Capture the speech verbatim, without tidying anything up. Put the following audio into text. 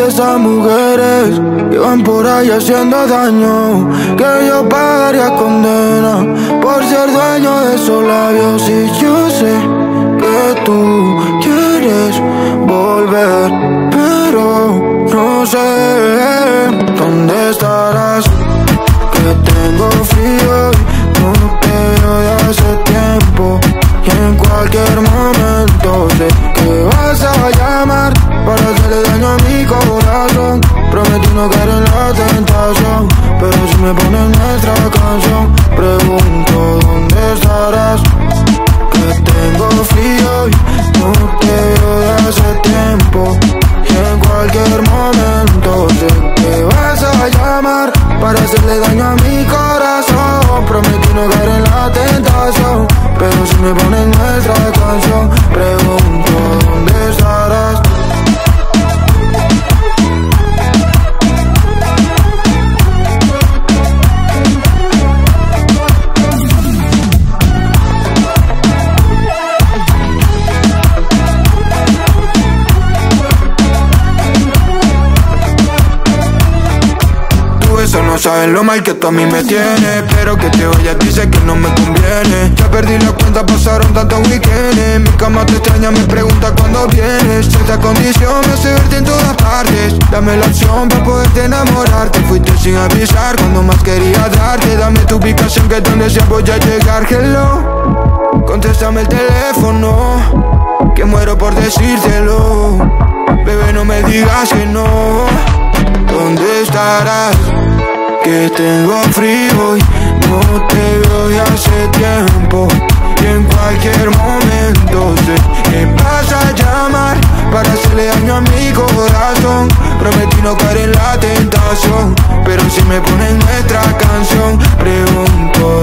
de esas mujeres que van por ahí haciendo daño, que yo pagaría condena por ser dueño de esos labios. Y yo sé que tú quieres volver, pero no sé dónde estarás. Que tengo frío y no te veo de hace tiempo, y en cualquier momento sé que vas a llamar para hacerle daño a mi corazón. Prometí no caer en la tentación, pero si me ponen nuestra canción, pregunto dónde estarás. Que tengo frío y no te veo de hace tiempo, y en cualquier momento sé que vas a llamar para hacerle daño a mi corazón. Prometí no caer en la tentación, pero si me ponen nuestra canción, pregunto dónde estarás. No sabes lo mal que tú a mí me tienes, pero que te oyes dice que no me conviene. Ya perdí la cuenta, pasaron tantos weekends. Mi cama te extraña, me pregunta cuándo vienes. Esta condición me hace verte en todas partes. Dame la opción para poderte enamorarte. Fuiste sin avisar cuando más quería darte. Dame tu ubicación que es donde sea voy a llegar. Hello, contéstame el teléfono, que muero por decírtelo. Bebé, no me digas que no. ¿Dónde estarás? Que tengo frío y no te veo de hace tiempo, y en cualquier momento sé que vas a llamar para hacerle daño a mi corazón. Prometí no caer en la tentación, pero si me ponen nuestra canción, pregunto